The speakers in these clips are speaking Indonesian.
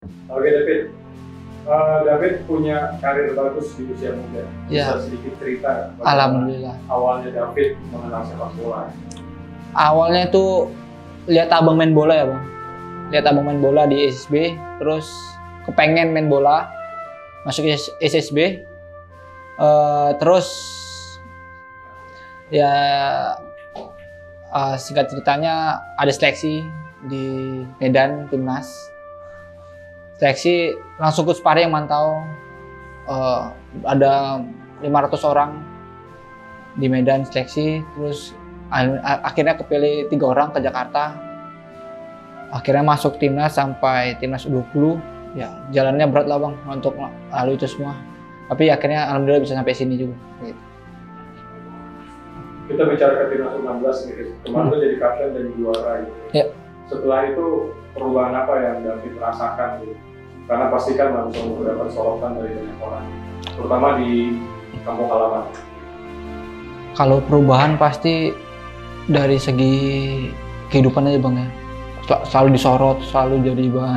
Oke David, David punya karir bagus di usia muda. Ya, Bisa sedikit cerita alhamdulillah. awalnya David mengenal sepak bola? Awalnya tuh lihat abang main bola ya bang. Lihat abang main bola di SSB, terus kepengen main bola, masuk SSB. Terus ya singkat ceritanya ada seleksi di Medan Timnas. Seleksi langsung ke sparring mantau. Ada 500 orang di Medan seleksi, terus akhirnya kepilih 3 orang ke Jakarta. Akhirnya masuk timnas sampai timnas U20. Ya jalannya berat lah bang untuk lalu itu semua. Tapi akhirnya alhamdulillah bisa sampai sini juga. Gitu. Kita bicara ke timnas U16 nih, kemarin tuh jadi kapten dan juara gitu. Ya. Setelah itu perubahan apa yang David rasakan gitu? Karena pastikan langsung mendapat sorotan dari banyak orang, terutama di kampung halaman. Kalau perubahan pasti dari segi kehidupan aja bang ya. Selalu disorot, selalu jadi bahan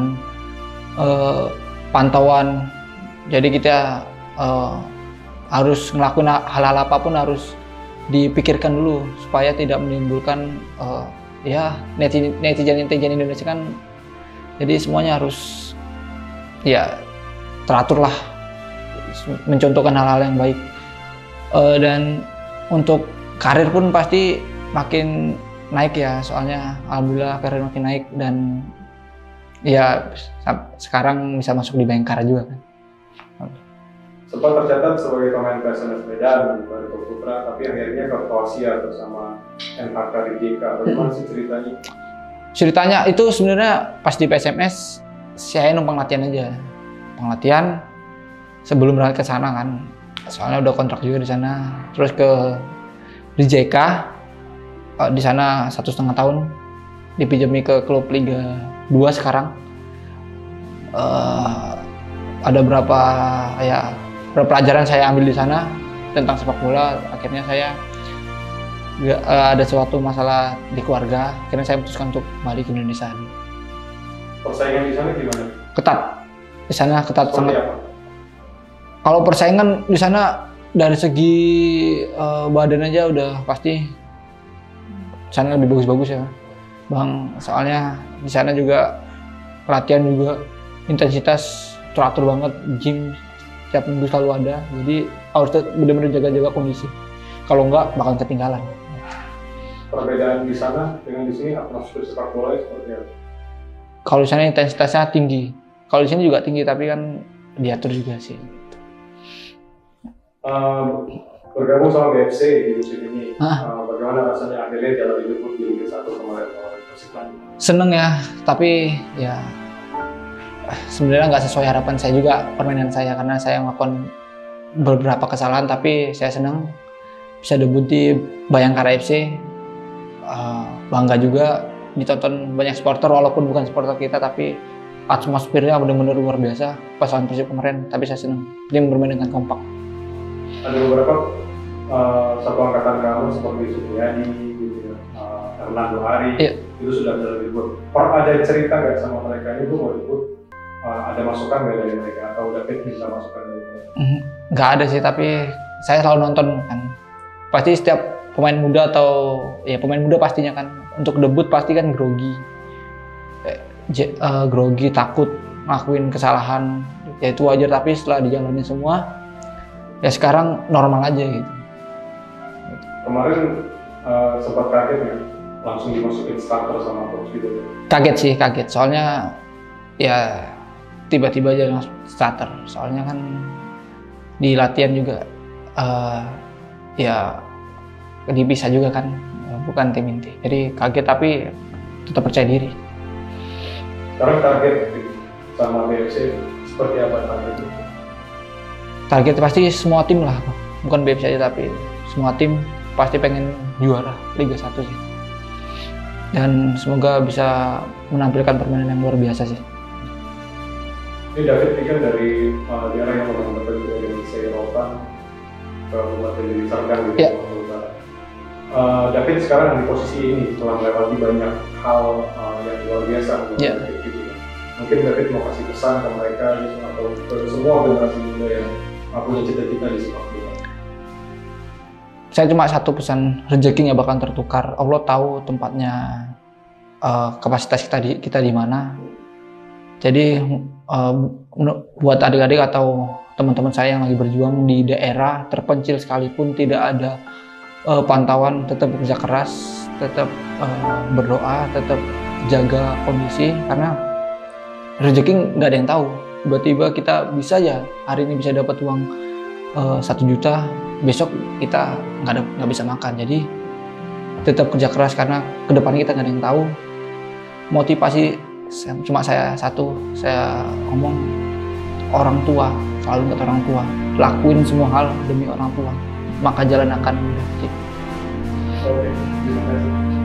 pantauan. Jadi kita harus ngelakuin hal-hal apapun harus dipikirkan dulu supaya tidak menimbulkan ya netizen Indonesia kan. Jadi semuanya harus ya teratur lah, mencontohkan hal-hal yang baik. Dan untuk karir pun pasti makin naik ya, soalnya alhamdulillah karir makin naik dan ya sekarang bisa masuk di Bayangkara juga kan. Sempat tercatat sebagai pemain PSMS Medan dari Putra, tapi akhirnya ke Kroasia bersama NHK Rijeka. Bagaimana sih ceritanya? Ceritanya itu sebenarnya pas di PSMS saya numpang latihan aja, numpang latihan sebelum berangkat ke sana kan. Soalnya udah kontrak juga di sana. Terus ke Rijeka, di sana 1,5 tahun, dipinjami ke klub Liga 2 sekarang. Ada berapa pelajaran saya ambil di sana tentang sepak bola. Akhirnya saya ada suatu masalah di keluarga, akhirnya saya memutuskan untuk balik ke Indonesia. Persaingan di sana gimana? Ketat, di sana ketat Seperti sangat. apa? Kalau persaingan di sana dari segi badan aja udah pasti sana lebih bagus-bagus ya bang. Soalnya di sana juga latihan juga intensitas teratur banget, gym tiap minggu selalu ada, jadi harus benar-benar jaga-jaga kondisi. Kalau enggak bakal ketinggalan. Perbedaan di sana dengan di sini, atmosfer sepak bola seperti apa? Kalau di sana intensitasnya tinggi, kalau di sini juga tinggi, tapi kan diatur juga sih. Bergabung sama BFC di musim ini, bagaimana rasanya akhirnya jalan hidup di Liga 1 kemarin lawan Persib Bandung? Seneng ya, tapi ya sebenarnya nggak sesuai harapan saya juga permainan saya, karena saya melakukan beberapa kesalahan. Tapi saya senang bisa debut di Bayangkara FC. Bangga juga ditonton banyak supporter, walaupun bukan supporter kita, tapi atmosfernya benar-benar luar biasa pas lawan Persib kemarin. Tapi saya senang tim bermain dengan kompak. Ada beberapa satu angkatan kamu seperti Supriyadi, gitu ya, Hernando Hari, itu sudah jalan debut. Ada cerita nggak sama mereka ini tuh mau debut? Ada masukan nggak dari mereka atau David bisa masukan dari mereka? Nggak ada sih, tapi saya selalu nonton kan. Pasti setiap pemain muda atau ya pemain muda pastinya kan untuk debut pasti kan grogi, takut ngelakuin kesalahan, ya itu wajar. Tapi setelah dijalani semua, ya sekarang normal aja gitu. Kemarin sempat kaget ya, langsung dimasukin starter sama coach gitu. Kaget. Soalnya ya tiba-tiba aja langsung starter. Soalnya kan di latihan juga ya dipisah juga kan, bukan tim inti. Jadi kaget tapi tetap percaya diri. Sekarang target sama BFC seperti apa targetnya? Target pasti semua tim lah, bukan BFC aja, tapi semua tim pasti pengen juara Liga 1 sih. Dan semoga bisa menampilkan permainan yang luar biasa sih. Ini David kan dari daerah yang berbeda dari Eropa ke Kabupaten Deli Serdang di Sumatera Utara. David sekarang di posisi ini setelah melewati banyak hal yang luar biasa gitu. mungkin David mau kasih pesan ke mereka gitu, atau ke semua generasi muda yang punya cita-cita di sepak bola. Saya cuma satu pesan, rezeki nggak bakal tertukar. Allah tahu tempatnya, kapasitas kita di mana. Jadi buat adik-adik atau teman-teman saya yang lagi berjuang di daerah terpencil sekalipun, tidak ada pantauan, tetap bekerja keras, tetap berdoa, tetap jaga kondisi, karena rezeki nggak ada yang tahu. Tiba-tiba kita bisa ya hari ini bisa dapat uang 1 juta, besok kita nggak bisa makan. Jadi tetap kerja keras, karena kedepannya kita nggak ada yang tahu. Motivasi cuma saya satu, saya ngomong orang tua, selalu kata orang tua, lakuin semua hal demi orang tua, maka jalan akan mudah. Oke, terima kasih.